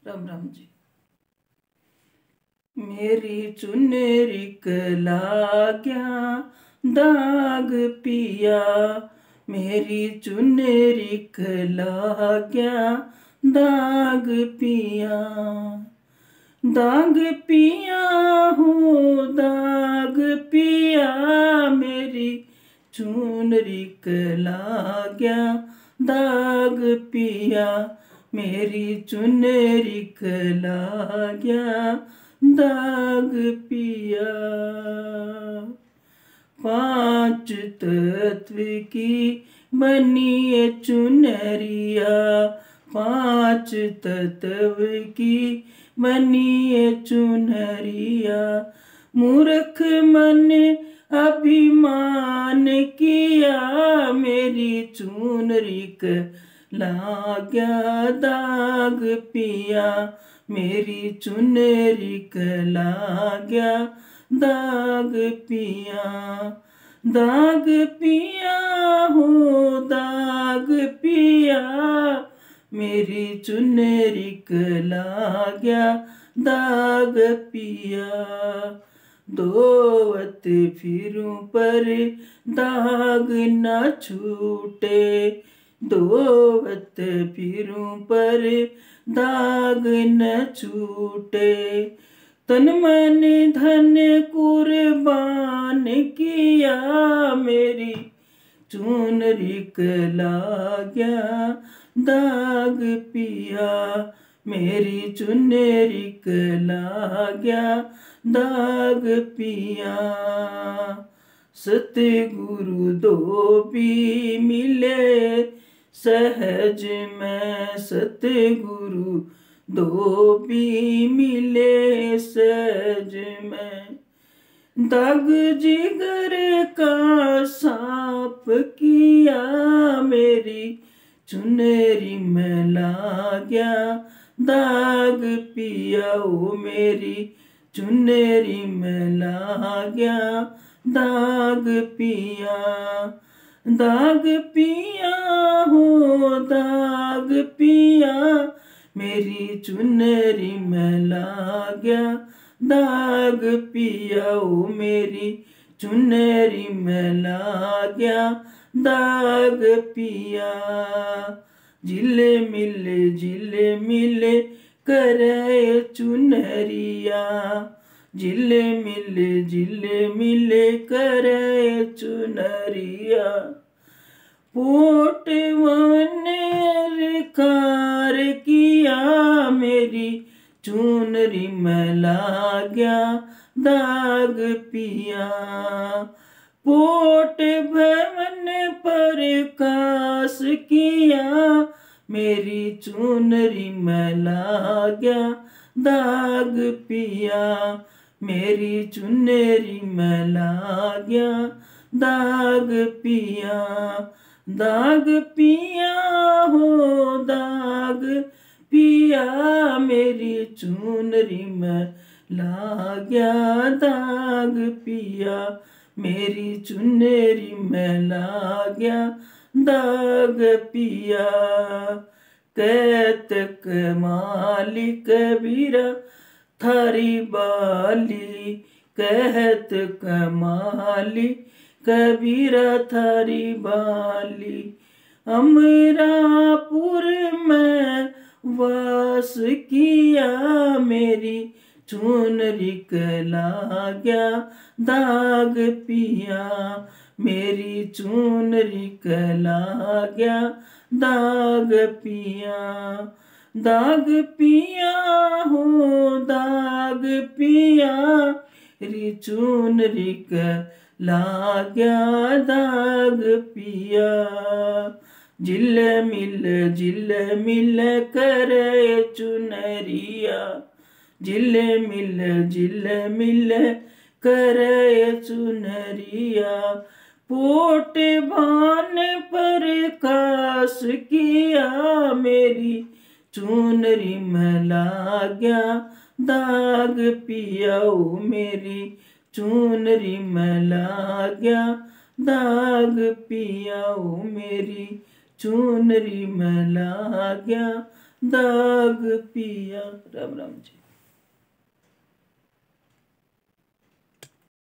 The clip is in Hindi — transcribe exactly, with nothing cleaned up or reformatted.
राम राम जी। मेरी चुनरी लागया दाग पिया, मेरी चुनरी लागया दाग पिया, दाग पिया हो दाग पिया, मेरी चुनरी लागया दाग पिया, मेरी चुनरी लागया दाग पिया। पांच तत्व की बनी चुनरिया, पांच तत्व की बनी चुनरिया, मूर्ख मन अभिमान किया, मेरी चुनरी लागया दाग पिया, मेरी चुनरी लागया दाग पिया, दाग पिया हो दाग पिया, मेरी चुनरी लागया दाग पिया। दोवत फिरूं पर दाग न छूटे, दोवत फिरूं पर दाग न छूटे, तन मन धन कुर्बान किया, मेरी चुनरी लागया दाग पिया, मेरी चुनरी लागया दाग पिया। सतगुरु दो भी मिले सहज में, सतगुरु दो भी मिले सहज में, दाग जिगर का साफ किया, मेरी चुनरी में लागया दाग पिया, ओ मेरी चुनरी में लागया दाग पिया, दाग पिया हो दाग पिया, मेरी चुनरी में लागया दाग पिया, ओ मेरी चुनरी में लागया दाग पिया। जिले मिले जिले मिले करे चुनरिया, जिले मिले जिले मिले करे चुनरिया, पोट वन कार किया, मेरी चुनरी में लागया दाग पिया, पोट भवन पर कास किया, मेरी चुनरी में लागया दाग पिया, मेरी चुनरी में लागया दाग पिया, दाग पिया हो दाग पिया, मेरी चुनरी में लागया दाग पिया, मेरी चुनरी में लागया दाग पिया। कहत कमाली कबीरा थारी बाली, कहत कमाली कबीरा थारी बाली, अमरापुर में वास किया, मेरी चुनरी लागया दाग पिया, मेरी चुनरी लागया दाग पिया, दाग पिया हो दाग पिया, मेरी चुनरी लागया दाग पिया। जिल मिल जिल मिल करे चुनरिया, जिल मिल जिल मिल करे चुनरिया, पोट भान पर कास किया, मेरी चुनरी में लागया दाग पिया, ओ मेरी चुनरी में लागया दाग पिया, ओ मेरी चुनरी में लागया दाग पिया। राम राम जी।